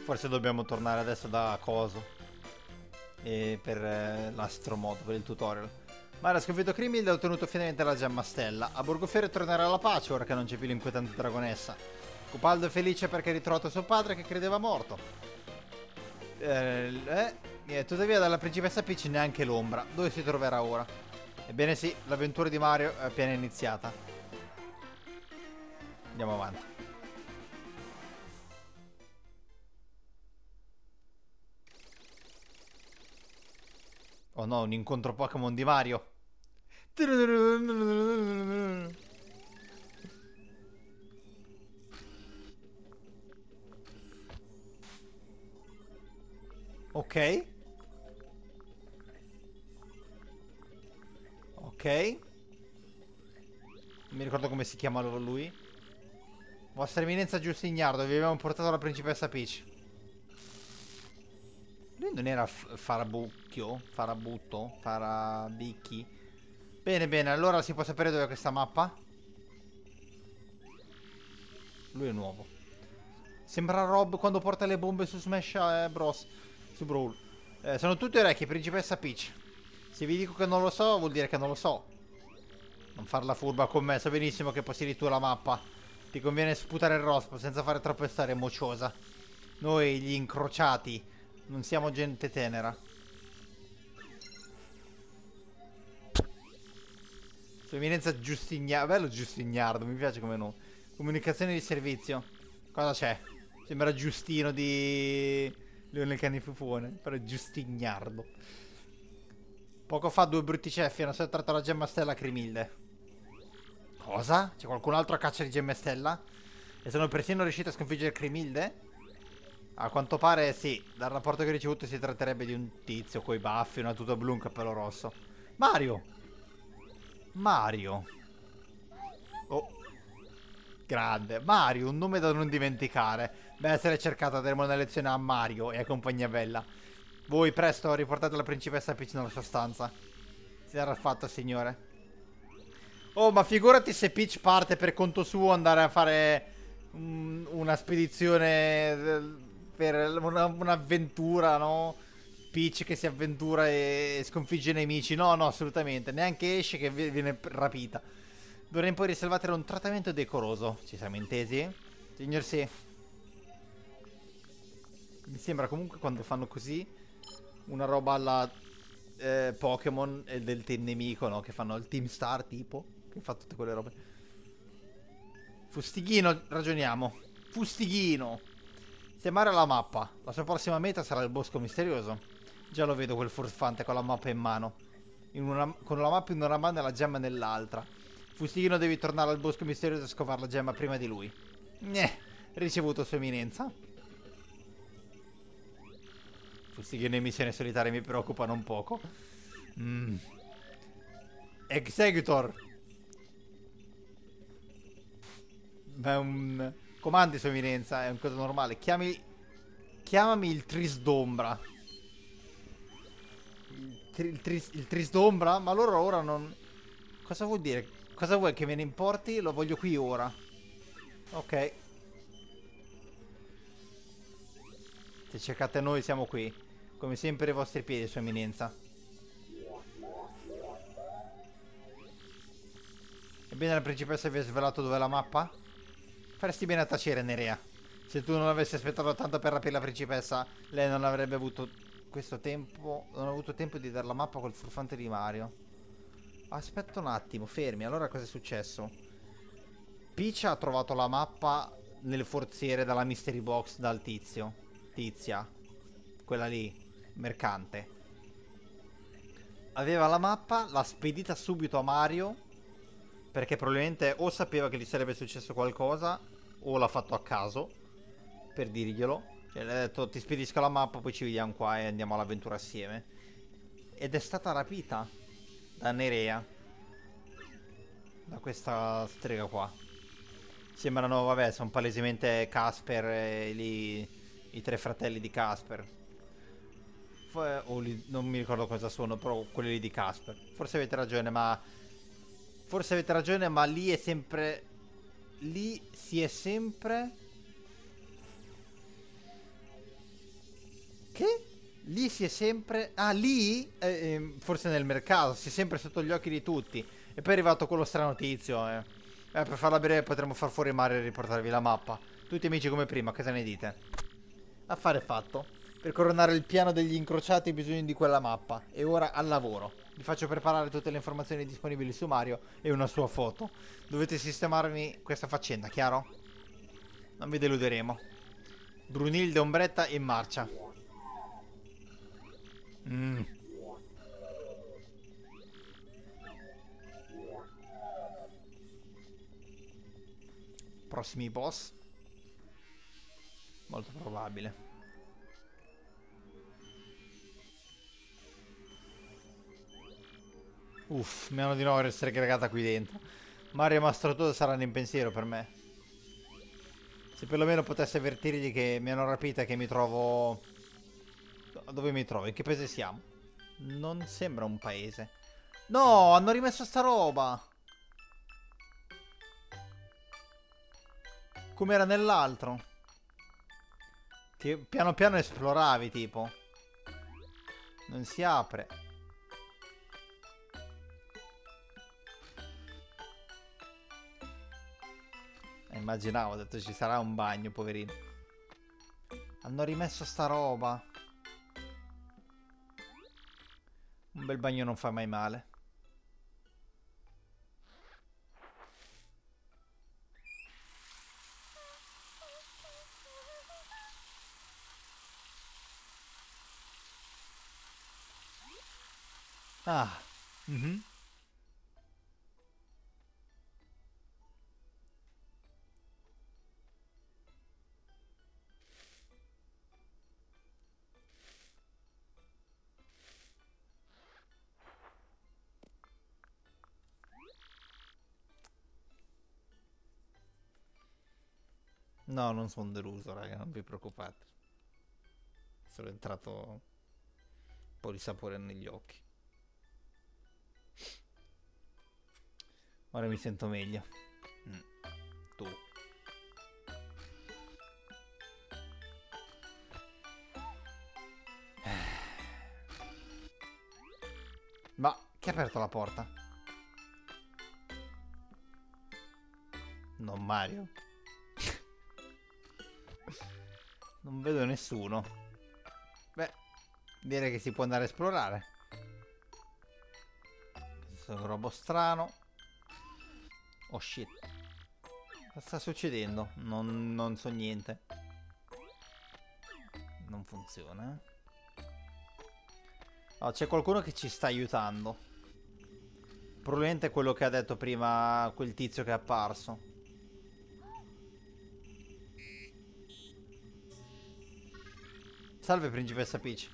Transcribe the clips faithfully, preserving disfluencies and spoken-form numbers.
Forse dobbiamo tornare adesso da Coso. E per eh, l'astromodo, per il tutorial. Mario ha sconfitto Crimilde e ha ottenuto finalmente la gemma stella. A Borgofiere tornerà la pace ora che non c'è più l'inquietante dragonessa. Cupaldo è felice perché ha ritrovato suo padre che credeva morto. Eh, eh, tuttavia dalla principessa Peach neanche l'ombra. Dove si troverà ora? Ebbene sì, l'avventura di Mario è appena iniziata. Andiamo avanti. Oh no, un incontro Pokémon di Mario. Ok. Ok. Non mi ricordo come si chiama lui. Vostra eminenza Giustignardo, vi abbiamo portato la principessa Peach. Lui non era Farabucchio? Farabutto? Farabicchi? Bene, bene, allora si può sapere dove è questa mappa? Lui è nuovo. Sembra Rob quando porta le bombe su Smash eh, Bros. Su Brawl. Eh, sono tutti orecchi, principessa Peach. Se vi dico che non lo so, vuol dire che non lo so. Non farla furba con me, so benissimo che possiedi tu la mappa. Ti conviene sputare il rospo senza fare troppe storie mociosa. Noi, gli incrociati, non siamo gente tenera. Sua eminenza Giustignardo. Bello Giustignardo, mi piace come nome. Comunicazione di servizio. Cosa c'è? Sembra Giustino di Leone il Canifufone. Però è Giustignardo. Poco fa due brutti ceffi hanno sottratto la gemma stella a Crimilde. Cosa? C'è qualcun altro a caccia di gemme stella? E sono persino riuscito a sconfiggere Crimilde? A quanto pare sì. Dal rapporto che ho ricevuto si tratterebbe di un tizio coi baffi, una tuta blu, un cappello rosso. Mario! Mario! Oh. Grande. Mario, un nome da non dimenticare. Deve essere cercato, daremo una lezione a Mario e a compagnia bella. Voi presto riportate la principessa Peach nella sua stanza. Si era fatto, signore. Oh, ma figurati se Peach parte per conto suo andare a fare um, una spedizione per un'avventura, no? Peach che si avventura e sconfigge i nemici. No, no, assolutamente. Neanche esce che viene rapita. Dovremmo poi riservare un trattamento decoroso. Ci siamo intesi? Signor sì. Mi sembra comunque quando fanno così una roba alla eh, Pokémon e del team nemico, no? Che fanno il Team Star tipo. Che fa tutte quelle robe. Fustighino, ragioniamo. Fustighino. Se Mario ha la mappa, la sua prossima meta sarà il bosco misterioso. Già lo vedo quel furfante con la mappa in mano. In una, con la mappa in una mano e la gemma nell'altra. Fustighino, devi tornare al bosco misterioso e scovare la gemma prima di lui. Gneh, ricevuto sua eminenza. Fustighino e missioni solitarie mi preoccupano un poco. Mm. Executor. È un... Comandi sua eminenza, è una cosa normale. Chiami... Chiamami il Tris d'ombra. Il, tri... il, tris... il Tris d'ombra? Ma allora ora non... Cosa vuol dire? Cosa vuoi che me ne importi? Lo voglio qui ora. Ok. Se cercate noi siamo qui. Come sempre ai vostri piedi, sua eminenza. Ebbene la principessa vi ha svelato dov'è la mappa? Faresti bene a tacere, Nerea. Se tu non avessi aspettato tanto per rapire la principessa, lei non avrebbe avuto questo tempo. Non ha avuto tempo di dare la mappa col furfante di Mario. Aspetta un attimo, fermi. Allora cosa è successo? Peach ha trovato la mappa nelle forziere dalla mystery box dal tizio. Tizia. Quella lì. Mercante. Aveva la mappa, l'ha spedita subito a Mario. Perché probabilmente o sapeva che gli sarebbe successo qualcosa, o l'ha fatto a caso, per dirglielo. Cioè, le ha detto, ti spedisco la mappa, poi ci vediamo qua e andiamo all'avventura assieme. Ed è stata rapita da Nerea. Da questa strega qua. Sembrano, vabbè, sono palesemente Casper e lì, i tre fratelli di Casper. O li, non mi ricordo cosa sono, però quelli lì di Casper. Forse avete ragione, ma... Forse avete ragione, ma lì è sempre... Lì si è sempre... Che? Lì si è sempre... Ah, lì? Eh, eh, forse nel mercato, si è sempre sotto gli occhi di tutti. E poi è arrivato quello strano tizio, eh. Eh, per farla breve potremmo far fuori Mario e riportarvi la mappa. Tutti amici come prima, cosa ne dite? Affare fatto. Per coronare il piano degli incrociati hai bisogno di quella mappa. E ora al lavoro. Vi faccio preparare tutte le informazioni disponibili su Mario e una sua foto. Dovete sistemarmi questa faccenda, chiaro? Non vi deluderemo. Brunilde Ombretta in marcia. Mm. Prossimi boss? Molto probabile. Uff, meno di nuovo essere aggregata qui dentro. Mario e Mastro Toad saranno in pensiero per me. Se perlomeno potesse avvertirgli che mi hanno rapita e che mi trovo... Dove mi trovo? In che paese siamo? Non sembra un paese. No, hanno rimesso sta roba. Come era nell'altro. Che piano piano esploravi, tipo. Non si apre. Eh, immaginavo, ho detto ci sarà un bagno, poverino. Hanno rimesso sta roba. Un bel bagno non fa mai male. Ah. Mhm. No, non sono deluso, raga, non vi preoccupate. Sono entrato un po' di sapore negli occhi. Ora mi sento meglio. Mm. Tu. Ma chi ha aperto la porta? Non Mario. Non vedo nessuno. Beh, direi che si può andare a esplorare. Questo è un robo strano. Oh shit. Cosa sta succedendo? Non, non so niente. Non funziona. Oh, c'è qualcuno che ci sta aiutando. Probabilmente è quello che ha detto prima quel tizio che è apparso. Salve principessa Peach.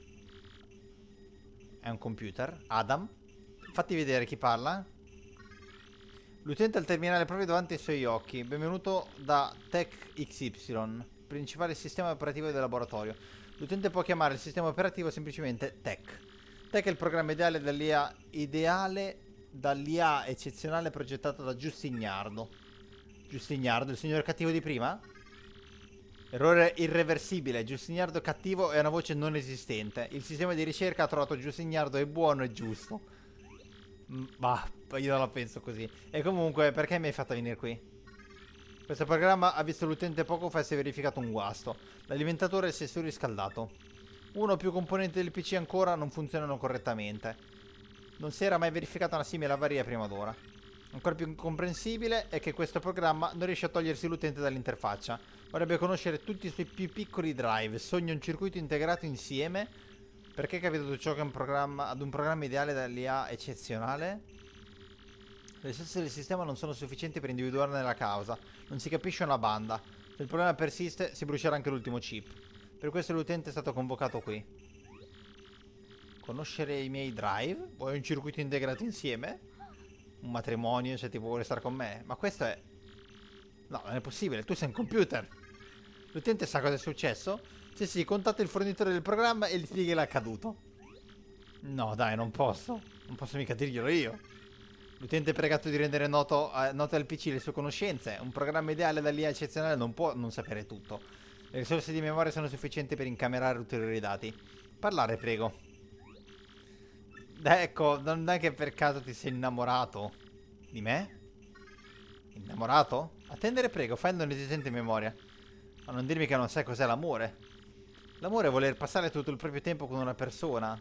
È un computer. Adam. Fatti vedere chi parla. L'utente ha il terminale proprio davanti ai suoi occhi. Benvenuto da Tech X Y, principale sistema operativo del laboratorio. L'utente può chiamare il sistema operativo semplicemente Tech. Tech è il programma ideale dall'I A ideale dall'I A eccezionale progettato da Giustignardo. Giustignardo, il signor cattivo di prima? Errore irreversibile. Giustignardo cattivo è una voce non esistente. Il sistema di ricerca ha trovato Giustignardo è buono e giusto. Bah, io non la penso così. E comunque, perché mi hai fatto venire qui? Questo programma ha visto l'utente poco fa e si è verificato un guasto. L'alimentatore si è surriscaldato. Uno o più componenti del P C ancora non funzionano correttamente. Non si era mai verificata una simile avaria prima d'ora. Ancora più incomprensibile è che questo programma non riesce a togliersi l'utente dall'interfaccia. Vorrebbe conoscere tutti i suoi più piccoli drive. Sogna un circuito integrato insieme. Perché capita tutto ciò che è un programma, ad un programma ideale dall'I A eccezionale? Le risorse del sistema non sono sufficienti per individuarne la causa. Non si capisce una banda. Se il problema persiste, si brucerà anche l'ultimo chip. Per questo l'utente è stato convocato qui. Conoscere i miei drive? Vuoi un circuito integrato insieme? Un matrimonio, cioè tipo vuole stare con me? Ma questo è... No, non è possibile, tu sei un computer. L'utente sa cosa è successo? Sì, sì, contatta il fornitore del programma e gli spieghi l'accaduto. No, dai, non posso. Non posso mica dirglielo io. L'utente è pregato di rendere noto, eh, note al P C le sue conoscenze. Un programma ideale dall'I A eccezionale non può non sapere tutto. Le Le risorse di memoria sono sufficienti per incamerare ulteriori dati. Parlare, prego. Dai, ecco, non è che per caso ti sei innamorato di me? Innamorato? Attendere, prego, fai non esistente in memoria. Ma non dirmi che non sai cos'è l'amore. L'amore è voler passare tutto il proprio tempo con una persona.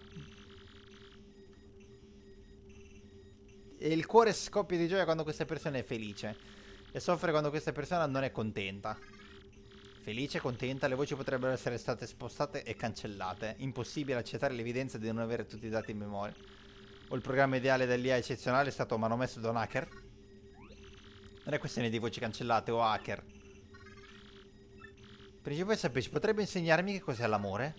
E il cuore scoppia di gioia quando questa persona è felice. E soffre quando questa persona non è contenta. Felice, contenta, le voci potrebbero essere state spostate e cancellate. Impossibile accettare l'evidenza di non avere tutti i dati in memoria. O il programma ideale dell'I A eccezionale è stato manomesso da un hacker. Non è questione di voci cancellate o hacker. Principessa Peach, potrebbe insegnarmi che cos'è l'amore?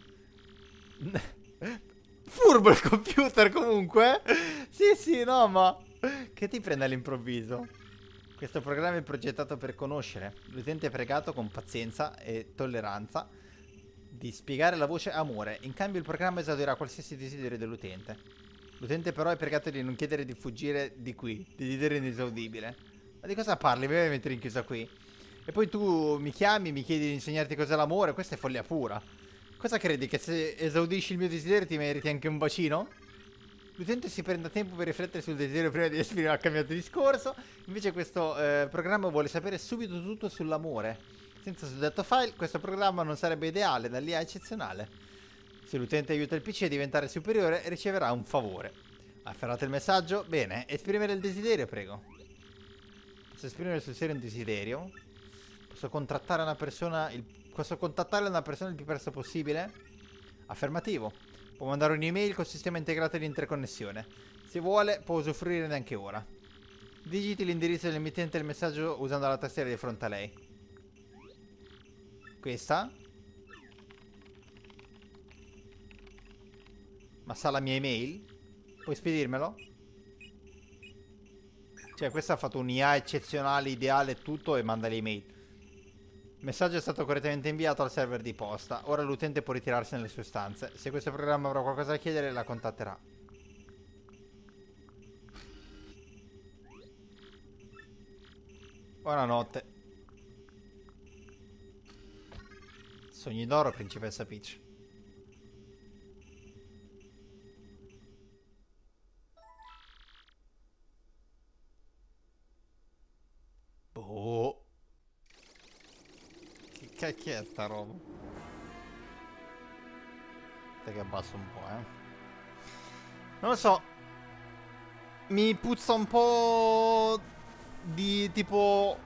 Furbo il computer comunque. Sì, sì, no, ma che ti prende all'improvviso? Questo programma è progettato per conoscere. L'utente è pregato con pazienza e tolleranza di spiegare la voce amore. In cambio il programma esaudirà qualsiasi desiderio dell'utente. L'utente però è pregato di non chiedere di fuggire di qui. Desiderio inesaudibile. Ma di cosa parli? Mi vuoi mettere rinchiusa qui? E poi tu mi chiami, mi chiedi di insegnarti cos'è l'amore? Questa è follia pura. Cosa credi? Che se esaudisci il mio desiderio ti meriti anche un bacino? L'utente si prenda tempo per riflettere sul desiderio prima di esprimere il cambiato discorso. Invece questo eh, programma vuole sapere subito tutto sull'amore. Senza suddetto file, questo programma non sarebbe ideale dall'I A eccezionale. Se l'utente aiuta il P C a diventare superiore, riceverà un favore. Afferrate il messaggio? Bene, esprimere il desiderio, prego. Posso esprimere sul serio un desiderio? Posso contattare una persona il... Posso contattare una persona il più presto possibile? Affermativo. Può mandare un'email col sistema integrato di interconnessione. Se vuole, può usufruire neanche ora. Digiti l'indirizzo dell'emittente del messaggio usando la tastiera di fronte a lei. Questa? Ma sa la mia email? Puoi spedirmelo? Cioè, questa ha fatto un'I A eccezionale, ideale e tutto e manda l'email. Il messaggio è stato correttamente inviato al server di posta. Ora l'utente può ritirarsi nelle sue stanze. Se questo programma avrà qualcosa da chiedere, la contatterà. Buonanotte. Sogni d'oro, principessa Peach. Boh. Che cacchio è sta roba? Aspetta che abbasso un po', eh. Non lo so. Mi puzza un po' di tipo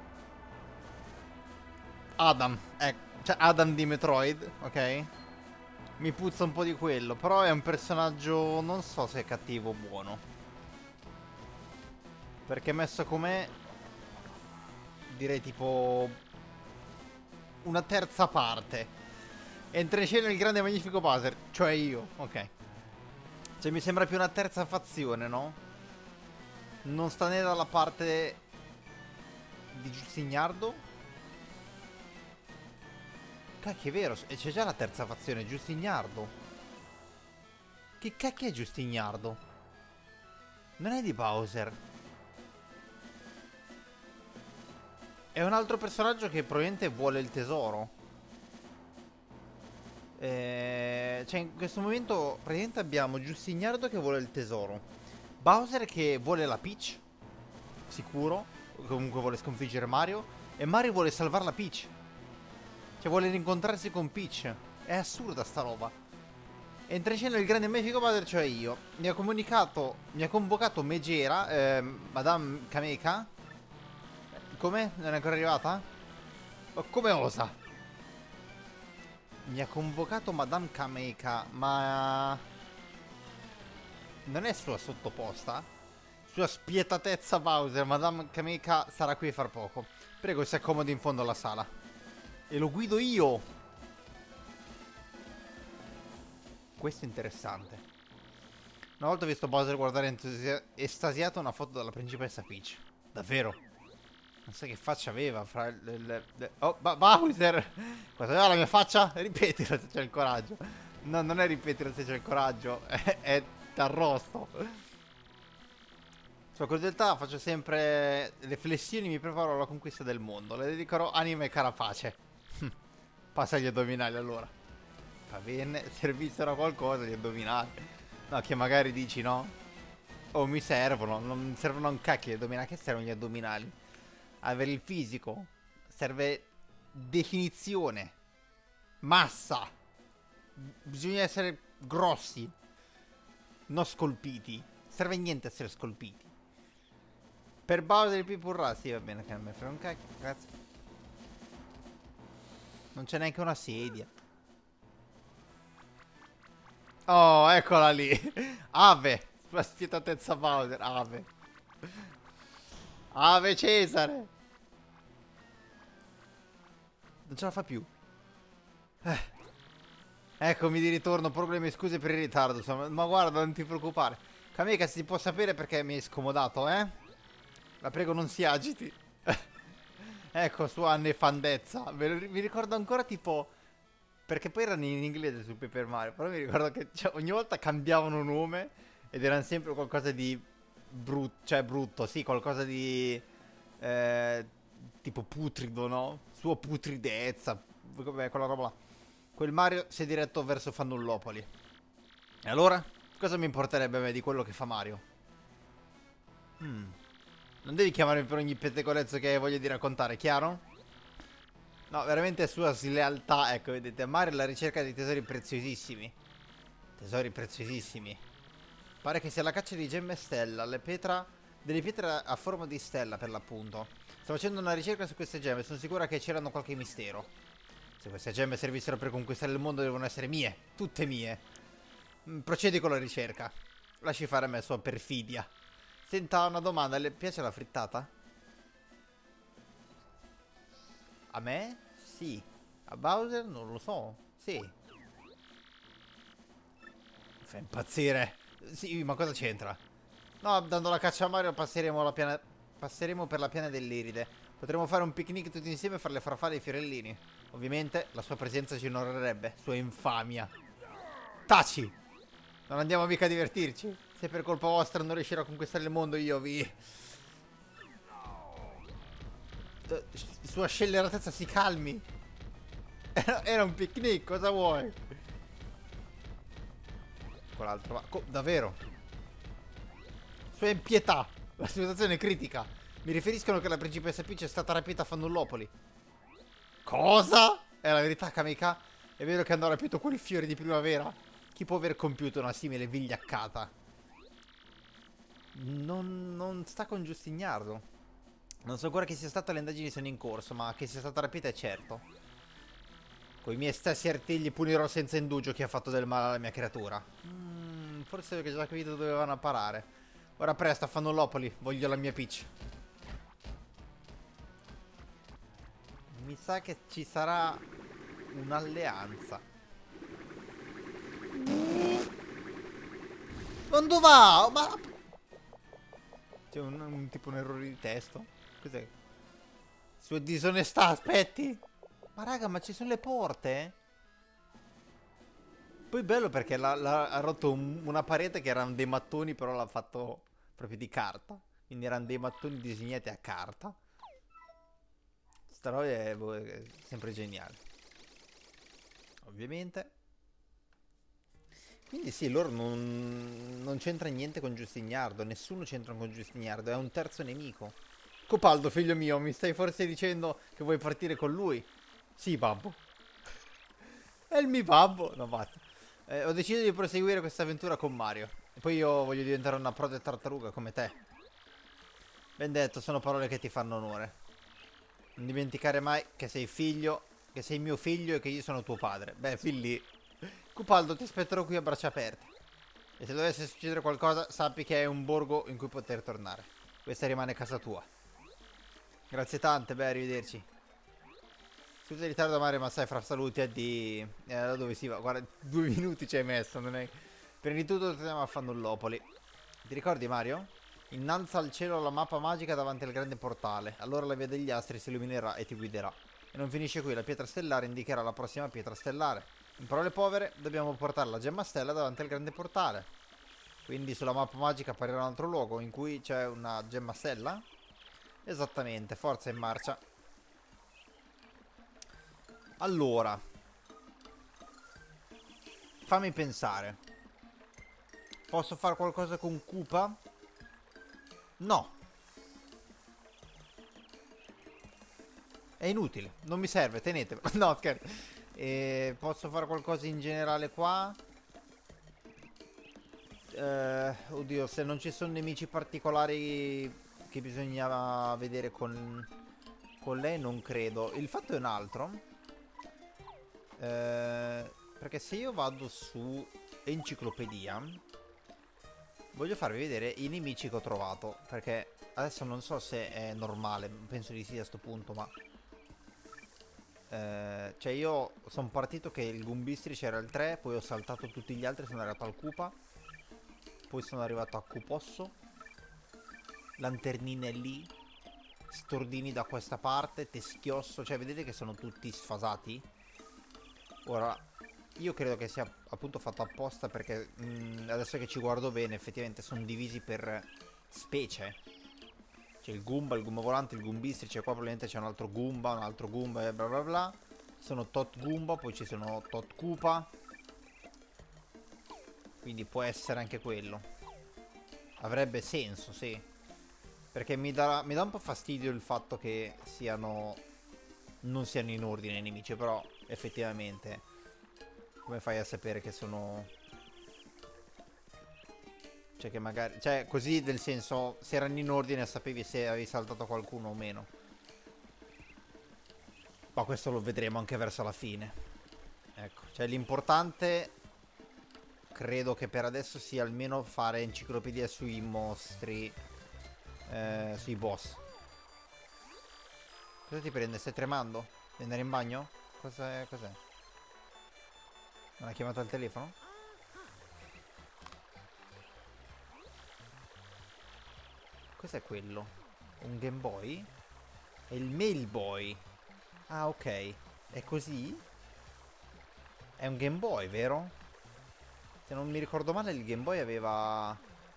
Adam. Ecco. Cioè Adam di Metroid, ok? Mi puzza un po' di quello. Però è un personaggio, non so se è cattivo o buono. Perché messo com'è, direi tipo una terza parte. Entra in scena il grande e magnifico Bowser, cioè io, ok. Cioè mi sembra più una terza fazione, no? Non sta né dalla parte di Giustignardo. Cacchio, è vero, e c'è già la terza fazione, Giustignardo. Che cacchio è Giustignardo? Non è di Bowser. È un altro personaggio che probabilmente vuole il tesoro. Eh, cioè in questo momento praticamente abbiamo Giustignardo che vuole il tesoro, Bowser che vuole la Peach, sicuro, comunque vuole sconfiggere Mario, e Mario vuole salvare la Peach. Cioè vuole rincontrarsi con Peach. È assurda sta roba. Entra in scena il grande e magnifico Bowser, cioè io. Mi ha comunicato, mi ha convocato Megera, eh, Madame Kameka. Come? Non è ancora arrivata? O come osa? Mi ha convocato Madame Kameka, ma non è sua sottoposta? Sua spietatezza Bowser, Madame Kameka sarà qui a far poco. Prego, si accomodi in fondo alla sala. E lo guido io. Questo è interessante. Una volta ho visto Bowser guardare entusia- estasiato una foto della principessa Peach. Davvero? Non so che faccia aveva fra le... le, le... Oh, ba Bowser! Cosa aveva la mia faccia? Ripetilo se c'è il coraggio. No, non è ripetilo se c'è il coraggio. È, è t'arrosto. Sua crudeltà faccio sempre le flessioni, mi preparo alla conquista del mondo. Le dedicherò anima e carapace. Passa agli addominali allora. Va bene, servissero a qualcosa gli addominali. No, che magari dici no. Oh, mi servono, non servono a un cacchio gli addominali. Che servono gli addominali? Avere il fisico. Serve definizione. Massa. Bisogna essere grossi. Non scolpiti. Serve a niente essere scolpiti. Per Bowser e Pipurra, sì, va bene, che non me frega un cacchio, grazie. Non c'è neanche una sedia. Oh, eccola lì. Ave. La spietatezza Bowser, ave. Ave Cesare. Non ce la fa più. Eh. Eccomi di ritorno, problemi, scuse per il ritardo, insomma. Ma guarda, non ti preoccupare. Kameka, si può sapere perché mi hai scomodato, eh? La prego, non si agiti. Ecco, sua nefandezza. Mi ricordo ancora tipo... Perché poi erano in inglese su Paper Mario. Però mi ricordo che cioè, ogni volta cambiavano nome. Ed erano sempre qualcosa di... brutto, cioè brutto, sì, qualcosa di... Eh, tipo putrido, no? Sua putridezza. Vabbè, quella roba là. Quel Mario si è diretto verso Fannullopoli. E allora? Cosa mi importerebbe a me di quello che fa Mario? Hmm. Non devi chiamarmi per ogni pettegolezzo che hai voglia di raccontare, chiaro? No, veramente sua slealtà. Ecco, vedete, Mario è alla ricerca di tesori preziosissimi. Tesori preziosissimi. Pare che sia la caccia di gemme stella, le pietra... delle pietre a forma di stella, per l'appunto. Sto facendo una ricerca su queste gemme, sono sicura che c'erano qualche mistero. Se queste gemme servissero per conquistare il mondo devono essere mie, tutte mie. Procedi con la ricerca. Lasci fare a me sua perfidia. Senta una domanda, le piace la frittata? A me? Sì. A Bowser? Non lo so. Sì. Mi fa impazzire. Sì, ma cosa c'entra? No, dando la caccia a Mario passeremo, la piana... passeremo per la piana dell'Iride. Potremo fare un picnic tutti insieme e fare le farfalle e i fiorellini. Ovviamente la sua presenza ci onorerebbe. Sua infamia. Taci! Non andiamo mica a divertirci. Se per colpa vostra non riuscirò a conquistare il mondo, io vi... Sua scelleratezza, si calmi. Era, era un picnic, cosa vuoi? Quell'altro va... Co davvero? Sua impietà. La situazione è critica. Mi riferiscono che la principessa Peach è stata rapita a Fannullopoli. Cosa? È la verità, Kameka? È vero che hanno rapito quel fiore di primavera? Chi può aver compiuto una simile vigliaccata? Non, non sta con Giustignardo. Non so ancora chi sia stato, le indagini sono in corso, ma che sia stata rapita è certo. Con i miei stessi artigli punirò senza indugio chi ha fatto del male alla mia creatura. Mm, forse ho già capito dove vanno a parare. Ora presto, a Fannullopoli, voglio la mia Peach. Mi sa che ci sarà un'alleanza. Non dove va? Ma... c'è un, un tipo un errore di testo. Cos'è? Sua disonestà, aspetti. Ma raga, ma ci sono le porte? Poi bello perché l'ha, l'ha, ha rotto un, una parete che erano dei mattoni, però l'ha fatto proprio di carta. Quindi erano dei mattoni disegnati a carta. Sta roba è, è sempre geniale. Ovviamente. Quindi sì, loro non, non c'entra niente con Giustignardo. Nessuno c'entra con Giustignardo. È un terzo nemico. Copaldo, figlio mio, mi stai forse dicendo che vuoi partire con lui? Sì, babbo. È il mio babbo. No, basta. Eh, ho deciso di proseguire questa avventura con Mario. E poi io voglio diventare una prode tartaruga come te. Ben detto, sono parole che ti fanno onore. Non dimenticare mai che sei figlio, che sei mio figlio e che io sono tuo padre. Beh, fin lì. Cupaldo, ti aspetterò qui a braccia aperte. E se dovesse succedere qualcosa, sappi che hai un borgo in cui poter tornare. Questa rimane casa tua. Grazie tante, beh, arrivederci. Scusa il ritardo, Mario, ma sai, fra saluti, addi. Eh, da dove si va? Guarda, due minuti ci hai messo, non è... Prima di tutto torniamo a Fannullopoli. Ti ricordi, Mario? Innalza al cielo la mappa magica davanti al grande portale. Allora la via degli astri si illuminerà e ti guiderà. E non finisce qui, la pietra stellare indicherà la prossima pietra stellare. In parole povere, dobbiamo portare la gemma stella davanti al grande portale. Quindi sulla mappa magica apparirà un altro luogo in cui c'è una gemma stella? Esattamente, forza in marcia. Allora, fammi pensare. Posso fare qualcosa con Koopa? No. È inutile, non mi serve, tenetelo. No, scherzo. E posso fare qualcosa in generale qua? Eh, oddio, se non ci sono nemici particolari che bisogna vedere con, con lei, non credo. Il fatto è un altro. Eh, perché se io vado su enciclopedia, voglio farvi vedere i nemici che ho trovato. Perché adesso non so se è normale, penso di sì a sto punto, ma... Eh, cioè io sono partito che il Goombistrix c'era il tre, poi ho saltato tutti gli altri, sono arrivato al Koopa, poi sono arrivato a Kooposso, lanternine lì, stordini da questa parte, teschiosso, cioè vedete che sono tutti sfasati. Ora, io credo che sia appunto fatto apposta perché mh, adesso che ci guardo bene effettivamente sono divisi per specie. C'è il Goomba, il Goomba volante, il Goombistrix, cioè qua probabilmente c'è un altro Goomba, un altro Goomba e bla bla bla. Ci sono tot Goomba, poi ci sono tot Koopa. Quindi può essere anche quello. Avrebbe senso, sì. Perché mi dà, mi dà un po' fastidio il fatto che siano... non siano in ordine i nemici, però effettivamente come fai a sapere che sono... Cioè che magari... Cioè così del senso, se erano in ordine sapevi se avevi saltato qualcuno o meno. Ma questo lo vedremo anche verso la fine. Ecco, cioè l'importante... Credo che per adesso sia almeno fare enciclopedia sui mostri. Eh, sui boss. Cosa ti prende? Stai tremando? Devi andare in bagno? Cos'è? Cos'è? Non hai chiamato al telefono? Cos'è quello? Un Game Boy? È il Mail Boy. Ah, ok. È così? È un Game Boy, vero? Se non mi ricordo male il Game Boy aveva...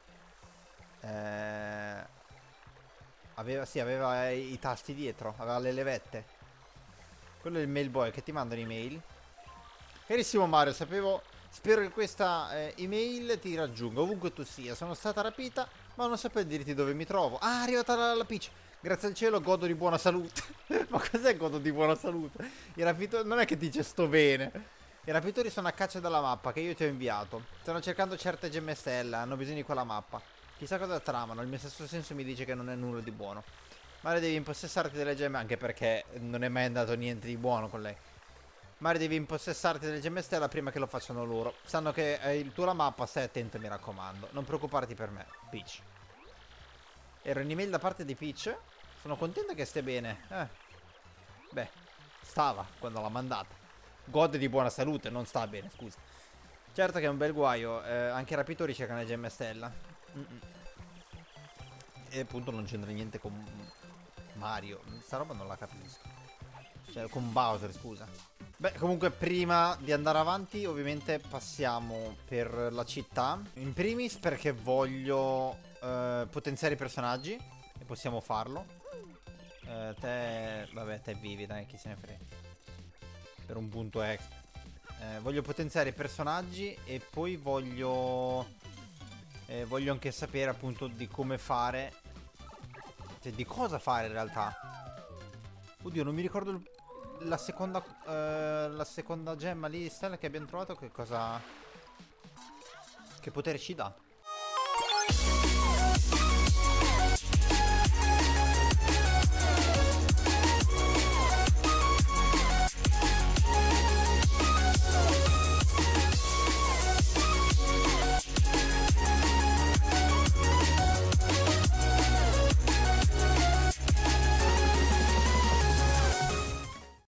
Eh... Aveva, sì, aveva i, i tasti dietro. Aveva le levette. Quello è il Mail Boy che ti manda un'email. Carissimo Mario, sapevo... Spero che questa eh, email ti raggiunga ovunque tu sia. Sono stata rapita, ma non sapevo dirti dove mi trovo. Ah, è arrivata la, la Peach. Grazie al cielo godo di buona salute. Ma cos'è godo di buona salute? I rapitori... Non è che dice sto bene. I rapitori sono a caccia della mappa che io ti ho inviato. Stanno cercando certe gemme stella. Hanno bisogno di quella mappa. Chissà cosa tramano. Il mio stesso senso mi dice che non è nulla di buono. Mario, devi impossessarti delle gemme. Anche perché non è mai andato niente di buono con lei. Mario, devi impossessarti delle gemme stella prima che lo facciano loro. Sanno che hai il tuo la mappa. Stai attento, mi raccomando. Non preoccuparti per me, Peach. Era un'email da parte di Peach. Sono contenta che stia bene. Eh. Beh, stava quando l'ha mandata. Gode di buona salute, non sta bene, scusa. Certo che è un bel guaio. Eh, anche i rapitori cercano le gemme stella. Mm -mm. E appunto non c'entra niente con Mario. Sta roba non la capisco. Cioè, con Bowser, scusa. Beh, comunque prima di andare avanti ovviamente passiamo per la città. In primis perché voglio eh, potenziare i personaggi. E possiamo farlo. eh, Te... Vabbè, te vivi, dai, chi se ne frega. Per un punto extra. eh, Voglio potenziare i personaggi. E poi voglio eh, Voglio anche sapere appunto di come fare. Cioè di cosa fare in realtà. Oddio, non mi ricordo il... La seconda uh, La seconda gemma lì stella che abbiamo trovato. Che cosa... Che potere ci dà?